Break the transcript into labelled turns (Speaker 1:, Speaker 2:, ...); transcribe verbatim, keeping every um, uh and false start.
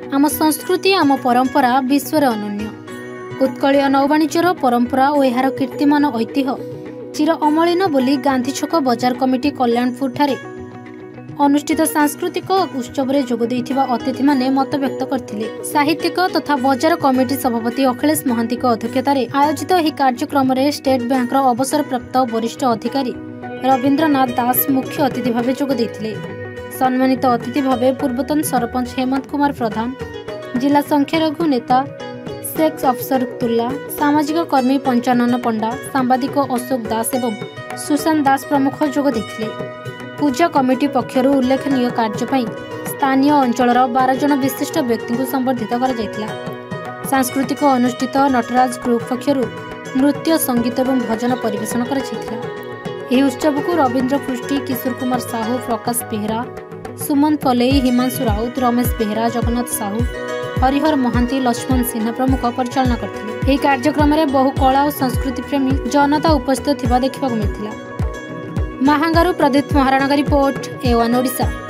Speaker 1: आम संस्कृति आम परंपरा विश्वर अनन्य। उत्कलीय नौवाणिज्यर परंपरा और यार कीर्तिमान ऐतिह्य चिर अमलिन बोली गांधी छक बजार कमिटी कल्याणपुर ठारे अनुष्ठित सांस्कृतिक उत्सव में जोग देइथिबा अतिथि माने मत व्यक्त करथिले। साहित्यिक तथा बजार कमिटी सभापति अखिलेश महांती अध्यक्षतार आयोजित यह कार्यक्रम में स्टेट बैंक अवसरप्राप्त वरिष्ठ अधिकारी रवींद्रनाथ दास मुख्य अतिथि भाव जोग देइथिले। सम्मानित अतिथि भाव पूर्वतन सरपंच हेमंत कुमार प्रधान, जिला संख्यालघु नेता शेख अफसरुद्दौला, सामाजिक कर्मी पंचानन पंडा, सांबादिक अशोक दास एवं सुशांत दास प्रमुख जोग देइथिले। पूजा कमिटी पक्षर उल्लेखनीय कार्य स्थानीय अंचलर बारह जन विशिष्ट व्यक्ति को संबर्धित कर सांस्कृतिक अनुष्ठित नटराज ग्रुप पक्षर नृत्य संगीत और भजन परिवेषण कर उत्सव को रवींद्र पृष्टि, किशोर कुमार साहू, प्रकाश बेहरा, सुमन पलेई, हिमांशु राउत, रमेश बेहरा, जगन्नाथ साहू, हरिहर महांती, लक्ष्मण सिन्हा प्रमुख परिचालना करथिले। एही कार्यक्रम में बहु कला और संस्कृति प्रेमी जनता उपस्थित थिबा देखिबाकु मिलिथिला। महांगारू प्रदीप महाराणा का रिपोर्ट, ए वन ओडिशा।